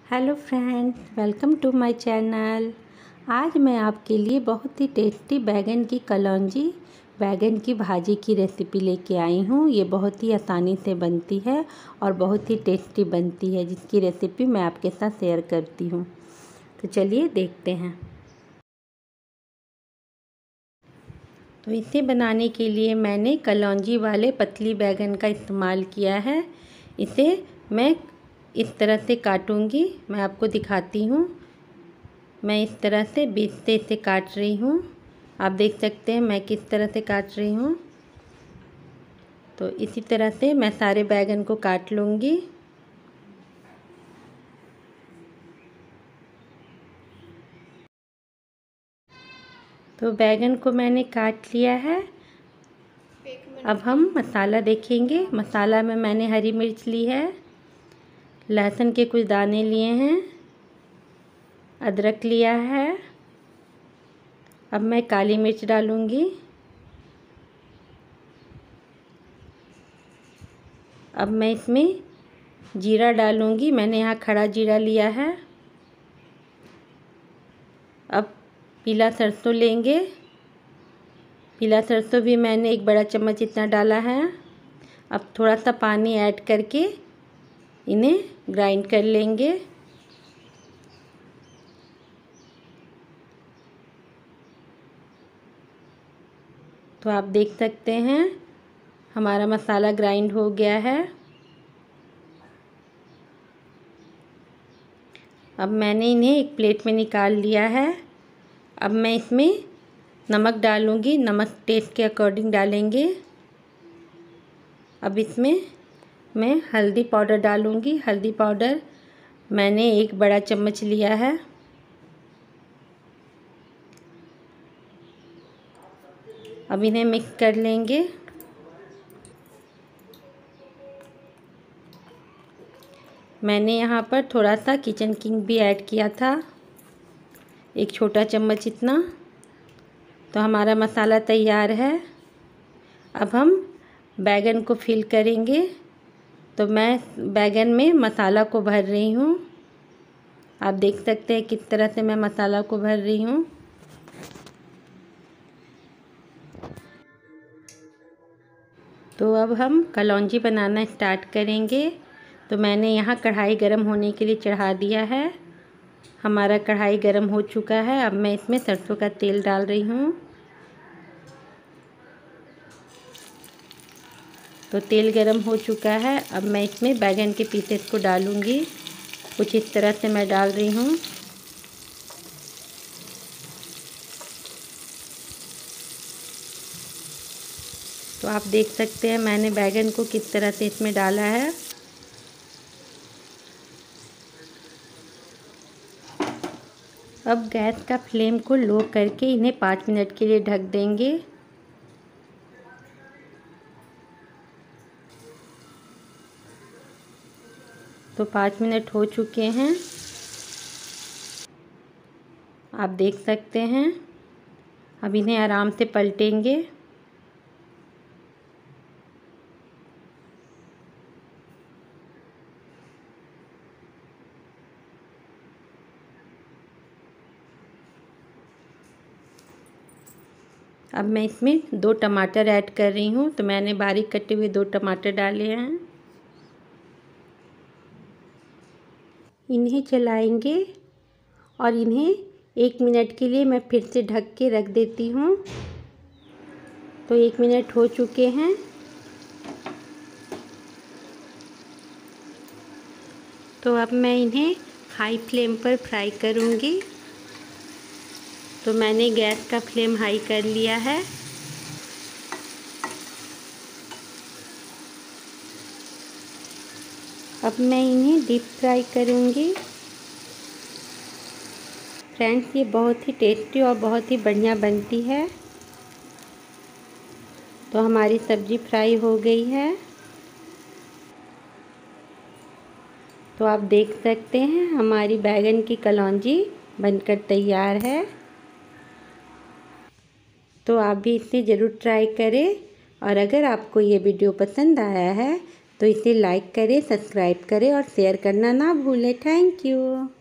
Hello friends, welcome to my channel. आज मैं आपके लिए बहुत ही टेस्टी बैगन की कलौंजी बैगन की भाजी की रेसिपी लेके आई हूँ। ये बहुत ही आसानी से बनती है और बहुत ही टेस्टी बनती है, जिसकी रेसिपी मैं आपके साथ शेयर करती हूँ। तो चलिए देखते हैं। तो इसे बनाने के लिए मैंने कलौंजी वाले पतली बैगन का इस्तेमाल किया है। इसे मैं इस तरह से काटूंगी, मैं आपको दिखाती हूँ। मैं इस तरह से बीच से इसे काट रही हूँ। आप देख सकते हैं मैं किस तरह से काट रही हूँ। तो इसी तरह से मैं सारे बैगन को काट लूँगी। तो बैगन को मैंने काट लिया है। अब हम मसाला देखेंगे। मसाला में मैंने हरी मिर्च ली है, लहसुन के कुछ दाने लिए हैं, अदरक लिया है। अब मैं काली मिर्च डालूँगी। अब मैं इसमें जीरा डालूँगी। मैंने यहाँ खड़ा जीरा लिया है। अब पीला सरसों लेंगे। पीला सरसों भी मैंने एक बड़ा चम्मच इतना डाला है। अब थोड़ा सा पानी ऐड करके इन्हें ग्राइंड कर लेंगे। तो आप देख सकते हैं हमारा मसाला ग्राइंड हो गया है। अब मैंने इन्हें एक प्लेट में निकाल लिया है। अब मैं इसमें नमक डालूँगी। नमक टेस्ट के अकॉर्डिंग डालेंगे। अब इसमें मैं हल्दी पाउडर डालूँगी। हल्दी पाउडर मैंने एक बड़ा चम्मच लिया है। अब इन्हें मिक्स कर लेंगे। मैंने यहाँ पर थोड़ा सा किचन किंग भी ऐड किया था, एक छोटा चम्मच इतना। तो हमारा मसाला तैयार है। अब हम बैगन को फिल करेंगे। तो मैं बैगन में मसाला को भर रही हूँ। आप देख सकते हैं किस तरह से मैं मसाला को भर रही हूँ। तो अब हम कलौंजी बनाना स्टार्ट करेंगे। तो मैंने यहाँ कढ़ाई गरम होने के लिए चढ़ा दिया है। हमारा कढ़ाई गरम हो चुका है। अब मैं इसमें सरसों का तेल डाल रही हूँ। तो तेल गरम हो चुका है। अब मैं इसमें बैगन के पीसेस को डालूँगी। कुछ इस तरह से मैं डाल रही हूँ। तो आप देख सकते हैं मैंने बैगन को किस तरह से इसमें डाला है। अब गैस का फ्लेम को लो करके इन्हें 5 मिनट के लिए ढक देंगे। तो 5 मिनट हो चुके हैं। आप देख सकते हैं। अब इन्हें आराम से पलटेंगे। अब मैं इसमें 2 टमाटर ऐड कर रही हूँ। तो मैंने बारीक कटे हुए 2 टमाटर डाले हैं। इन्हें चलाएंगे और इन्हें 1 मिनट के लिए मैं फिर से ढक के रख देती हूँ। तो 1 मिनट हो चुके हैं। तो अब मैं इन्हें हाई फ्लेम पर फ्राई करूँगी। तो मैंने गैस का फ्लेम हाई कर लिया है। अब मैं इन्हें डीप फ्राई करूँगी। फ्रेंड्स, ये बहुत ही टेस्टी और बहुत ही बढ़िया बनती है। तो हमारी सब्ज़ी फ्राई हो गई है। तो आप देख सकते हैं हमारी बैगन की कलौंजी बनकर तैयार है। तो आप भी इसे ज़रूर ट्राई करें। और अगर आपको ये वीडियो पसंद आया है तो इसे लाइक करें, सब्सक्राइब करें और शेयर करना ना भूलें। Thank you.